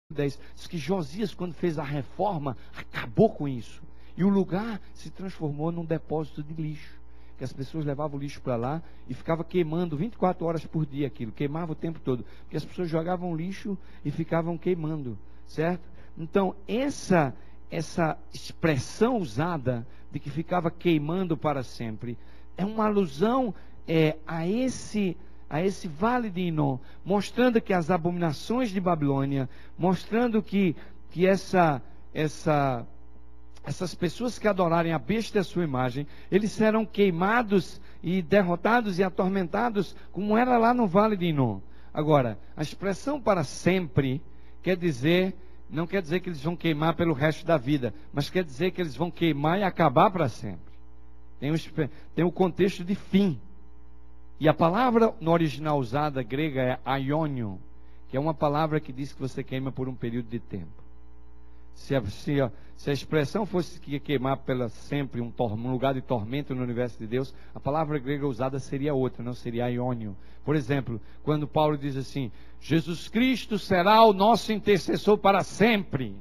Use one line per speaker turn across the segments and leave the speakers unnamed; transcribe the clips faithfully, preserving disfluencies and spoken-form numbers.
dez, diz que Josias, quando fez a reforma, acabou com isso. E o lugar se transformou num depósito de lixo. Que as pessoas levavam o lixo para lá e ficava queimando vinte e quatro horas por dia aquilo. Queimava o tempo todo. Porque as pessoas jogavam lixo e ficavam queimando. Certo? Então, essa, essa expressão usada de que ficava queimando para sempre, é uma alusão é, a esse... a esse vale de Inom, mostrando que as abominações de Babilônia, mostrando que, que essa, essa, essas pessoas que adorarem a besta e a sua imagem, eles serão queimados e derrotados e atormentados, como era lá no vale de Inom. Agora, a expressão para sempre quer dizer, não quer dizer que eles vão queimar pelo resto da vida, mas quer dizer que eles vão queimar e acabar para sempre. Tem um, tem um contexto de fim. E a palavra no original usada grega é aionion, que é uma palavra que diz que você queima por um período de tempo. Se a, se a, se a expressão fosse que ia queimar pela sempre um, tor, um lugar de tormento no universo de Deus, a palavra grega usada seria outra, não seria aionion. Por exemplo, quando Paulo diz assim, Jesus Cristo será o nosso intercessor para sempre.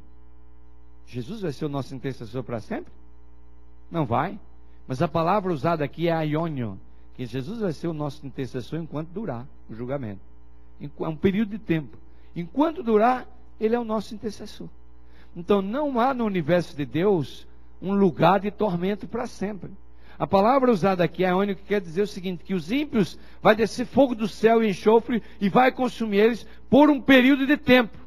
Jesus vai ser o nosso intercessor para sempre? Não vai. Mas a palavra usada aqui é aionion, que Jesus vai ser o nosso intercessor enquanto durar o julgamento. É um período de tempo. Enquanto durar, ele é o nosso intercessor. Então não há no universo de Deus um lugar de tormento para sempre. A palavra usada aqui é aionion, que quer dizer o seguinte, que os ímpios vai descer fogo do céu e enxofre e vai consumir eles por um período de tempo.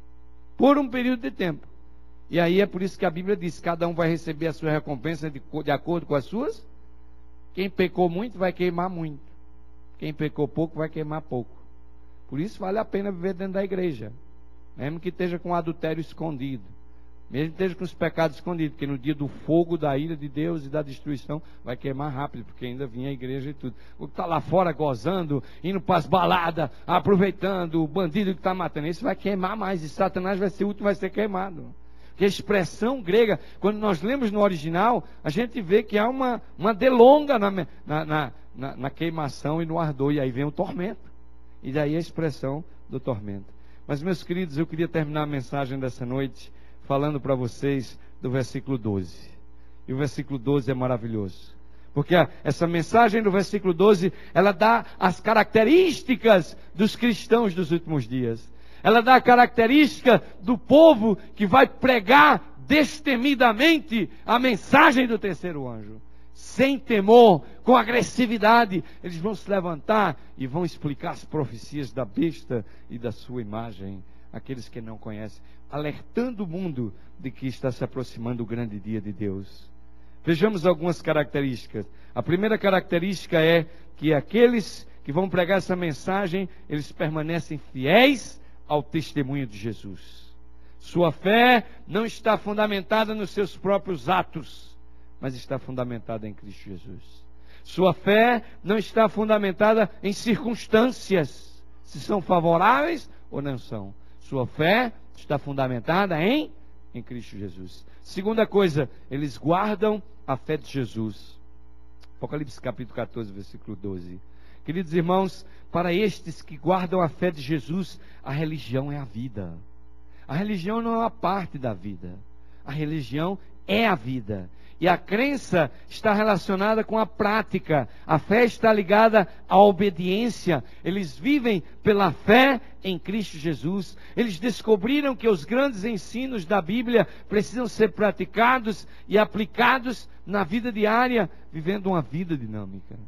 Por um período de tempo. E aí é por isso que a Bíblia diz, cada um vai receber a sua recompensa de, de acordo com as suas. Quem pecou muito vai queimar muito. Quem pecou pouco vai queimar pouco. Por isso vale a pena viver dentro da igreja. Mesmo que esteja com o adultério escondido. Mesmo que esteja com os pecados escondidos. Porque no dia do fogo, da ira de Deus e da destruição, vai queimar rápido. Porque ainda vinha a igreja e tudo. O que está lá fora gozando, indo para as baladas, aproveitando, o bandido que está matando. Esse vai queimar mais. E Satanás vai ser o último, vai ser queimado. Que a expressão grega, quando nós lemos no original, a gente vê que há uma, uma delonga na, na, na, na, na queimação e no ardor, e aí vem o tormento. E daí a expressão do tormento. Mas, meus queridos, eu queria terminar a mensagem dessa noite falando para vocês do versículo doze. E o versículo doze é maravilhoso. Porque a, essa mensagem do versículo doze, ela dá as características dos cristãos dos últimos dias. Ela dá a característica do povo que vai pregar destemidamente a mensagem do terceiro anjo. Sem temor, com agressividade, eles vão se levantar e vão explicar as profecias da besta e da sua imagem. Aqueles que não conhecem, alertando o mundo de que está se aproximando o grande dia de Deus. Vejamos algumas características. A primeira característica é que aqueles que vão pregar essa mensagem, eles permanecem fiéis ao testemunho de Jesus. Sua fé não está fundamentada nos seus próprios atos, mas está fundamentada em Cristo Jesus. Sua fé não está fundamentada em circunstâncias, se são favoráveis ou não são. Sua fé está fundamentada em, em Cristo Jesus. Segunda coisa, eles guardam a fé de Jesus. Apocalipse capítulo catorze, versículo doze. Queridos irmãos, para estes que guardam a fé de Jesus, a religião é a vida. A religião não é uma parte da vida. A religião é a vida. E a crença está relacionada com a prática. A fé está ligada à obediência. Eles vivem pela fé em Cristo Jesus. Eles descobriram que os grandes ensinos da Bíblia precisam ser praticados e aplicados na vida diária, vivendo uma vida dinâmica.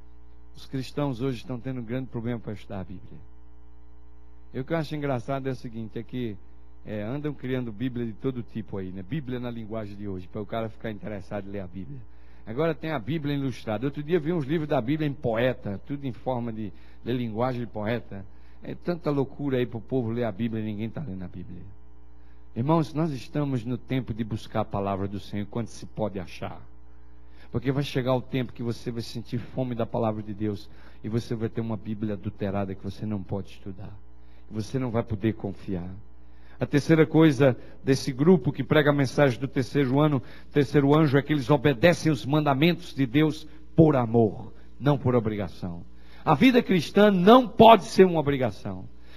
Os cristãos hoje estão tendo um grande problema para estudar a Bíblia. E o que eu acho engraçado é o seguinte, é que é, andam criando Bíblia de todo tipo aí, né? Bíblia na linguagem de hoje, para o cara ficar interessado em ler a Bíblia. Agora tem a Bíblia ilustrada. Outro dia vi uns livros da Bíblia em poeta, tudo em forma de, de linguagem de poeta. É tanta loucura aí para o povo ler a Bíblia e ninguém está lendo a Bíblia. Irmãos, nós estamos no tempo de buscar a palavra do Senhor quando se pode achar. Porque vai chegar o tempo que você vai sentir fome da palavra de Deus e você vai ter uma Bíblia adulterada que você não pode estudar. Que você não vai poder confiar. A terceira coisa desse grupo que prega a mensagem do terceiro ano, terceiro anjo, é que eles obedecem os mandamentos de Deus por amor, não por obrigação. A vida cristã não pode ser uma obrigação.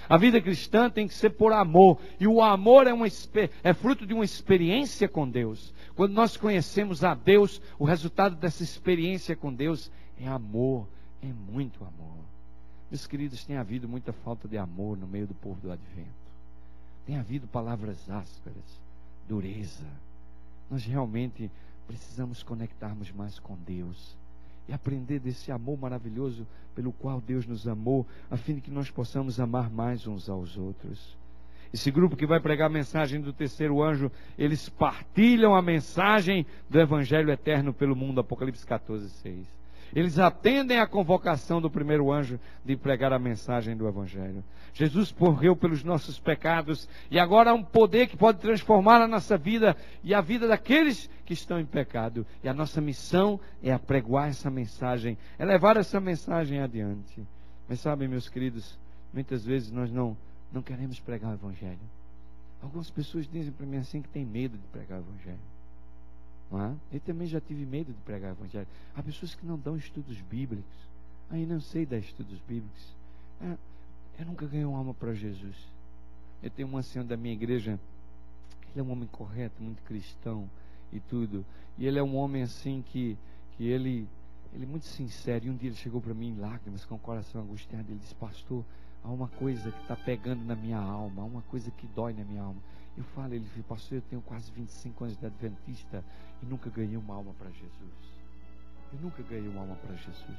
A vida cristã tem que ser por amor. E o amor é, uma, é fruto de uma experiência com Deus. Quando nós conhecemos a Deus, o resultado dessa experiência com Deus é amor. É muito amor. Meus queridos, tem havido muita falta de amor no meio do povo do Advento. Tem havido palavras ásperas, dureza. Nós realmente precisamos conectarmos mais com Deus e aprender desse amor maravilhoso pelo qual Deus nos amou, a fim de que nós possamos amar mais uns aos outros. Esse grupo que vai pregar a mensagem do terceiro anjo, eles partilham a mensagem do Evangelho eterno pelo mundo, Apocalipse catorze, seis. Eles atendem à convocação do primeiro anjo de pregar a mensagem do Evangelho. Jesus morreu pelos nossos pecados e agora há um poder que pode transformar a nossa vida e a vida daqueles que estão em pecado. E a nossa missão é apregoar essa mensagem, é levar essa mensagem adiante. Mas sabem, meus queridos, muitas vezes nós não, não queremos pregar o Evangelho. Algumas pessoas dizem para mim assim que tem medo de pregar o Evangelho. Não é? Eu também já tive medo de pregar o Evangelho. Há pessoas que não dão estudos bíblicos. Aí não sei dar estudos bíblicos. É, eu nunca ganhei uma alma para Jesus. Eu tenho um ancião da minha igreja. Ele é um homem correto, muito cristão e tudo. E ele é um homem assim que, que ele, ele é muito sincero. E um dia ele chegou para mim em lágrimas, com o coração angustiado. Ele disse: pastor, há uma coisa que está pegando na minha alma, há uma coisa que dói na minha alma. Eu falo, ele disse: pastor, eu tenho quase vinte e cinco anos de adventista e nunca ganhei uma alma para Jesus. Eu nunca ganhei uma alma para Jesus.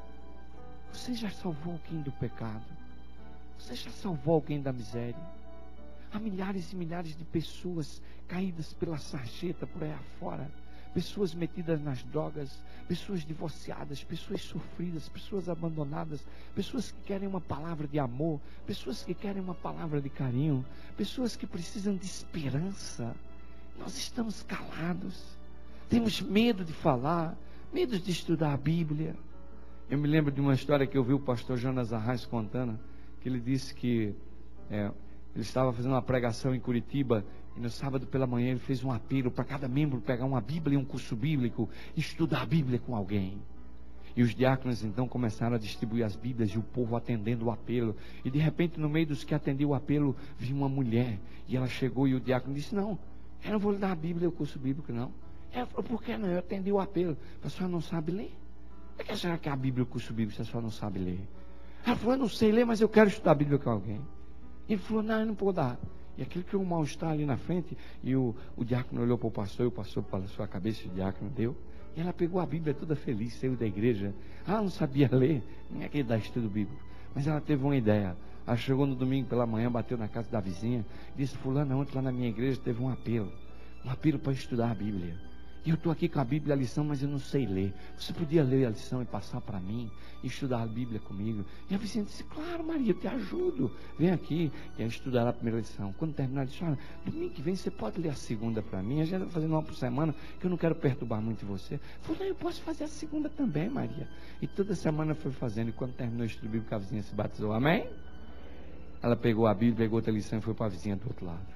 Você já salvou alguém do pecado? Você já salvou alguém da miséria? Há milhares e milhares de pessoas caídas pela sarjeta por aí afora. Pessoas metidas nas drogas, pessoas divorciadas, pessoas sofridas, pessoas abandonadas, pessoas que querem uma palavra de amor, pessoas que querem uma palavra de carinho, pessoas que precisam de esperança. Nós estamos calados, temos medo de falar, medo de estudar a Bíblia. Eu me lembro de uma história que eu vi o pastor Jonas Arraes contando, que ele disse que é, ele estava fazendo uma pregação em Curitiba. E no sábado pela manhã ele fez um apelo para cada membro pegar uma Bíblia e um curso bíblico e estudar a Bíblia com alguém. E os diáconos então começaram a distribuir as Bíblias e o povo atendendo o apelo. E de repente, no meio dos que atendiam o apelo, viu uma mulher. E ela chegou e o diácono disse: não, eu não vou lhe dar a Bíblia e o curso bíblico, não. Ela falou: por que não? Eu atendi o apelo. A senhora não sabe ler? Por que a senhora quer a Bíblia e o curso bíblico se a senhora não sabe ler? Ela falou: eu não sei ler, mas eu quero estudar a Bíblia com alguém. Ele falou: não, eu não vou dar. E aquilo criou um mal-estar ali na frente. E o, o diácono olhou para o pastor, e o pastor balançou a cabeça, e o diácono deu. E ela pegou a Bíblia toda feliz, saiu da igreja. Ela não sabia ler, nem aquele da estudo bíblico. Mas ela teve uma ideia. Ela chegou no domingo pela manhã, bateu na casa da vizinha, disse: fulano, ontem lá na minha igreja teve um apelo. Um apelo para estudar a Bíblia. E eu estou aqui com a Bíblia e a lição, mas eu não sei ler. Você podia ler a lição e passar para mim? E estudar a Bíblia comigo? E a vizinha disse: claro, Maria, eu te ajudo. Vem aqui. E aí estudar a primeira lição. Quando terminar, disse: olha, domingo que vem você pode ler a segunda para mim. A gente está fazendo uma por semana, que eu não quero perturbar muito você. Falei: eu posso fazer a segunda também, Maria. E toda semana foi fazendo. E quando terminou o estudo bíblico, a vizinha se batizou. Amém? Ela pegou a Bíblia, pegou outra lição e foi para a vizinha do outro lado.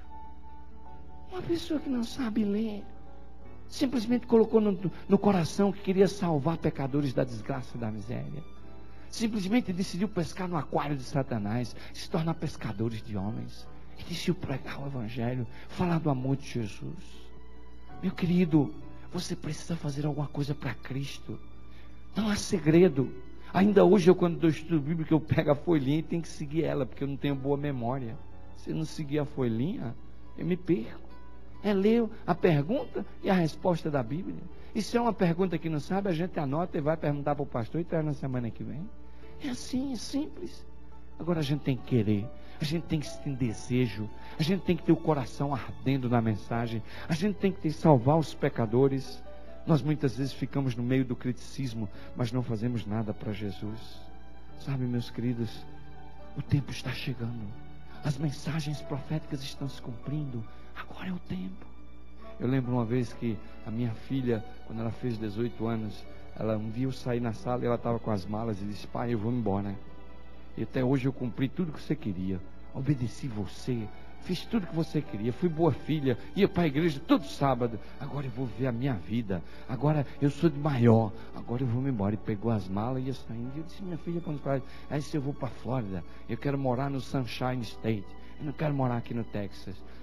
Uma pessoa que não sabe ler, simplesmente colocou no, no coração que queria salvar pecadores da desgraça e da miséria. Simplesmente decidiu pescar no aquário de Satanás, se tornar pescadores de homens. E decidiu pregar o Evangelho, falar do amor de Jesus. Meu querido, você precisa fazer alguma coisa para Cristo. Não há segredo. Ainda hoje, eu quando dou estudo bíblico, eu pego a folhinha e tenho que seguir ela, porque eu não tenho boa memória. Se eu não seguir a folhinha, eu me perco. É ler a pergunta e a resposta da Bíblia. E se é uma pergunta que não sabe, a gente anota e vai perguntar para o pastor e traz na semana que vem. É assim, é simples. Agora a gente tem que querer, a gente tem que ter desejo, a gente tem que ter o coração ardendo na mensagem, a gente tem que ter, salvar os pecadores. Nós muitas vezes ficamos no meio do criticismo, mas não fazemos nada para Jesus. Sabe, meus queridos, o tempo está chegando. As mensagens proféticas estão se cumprindo. Agora é o tempo. Eu lembro uma vez que a minha filha, quando ela fez dezoito anos, ela, um dia eu saí na sala e ela estava com as malas e disse: pai, eu vou embora. E até hoje eu cumpri tudo que você queria. Obedeci você. fiz tudo que você queria, fui boa filha, ia para a igreja todo sábado, agora eu vou ver a minha vida, agora eu sou de maior, agora eu vou me embora. E pegou as malas e ia saindo. E eu disse: minha filha, quando fala, aí se eu vou para a Flórida, eu quero morar no Sunshine State, eu não quero morar aqui no Texas.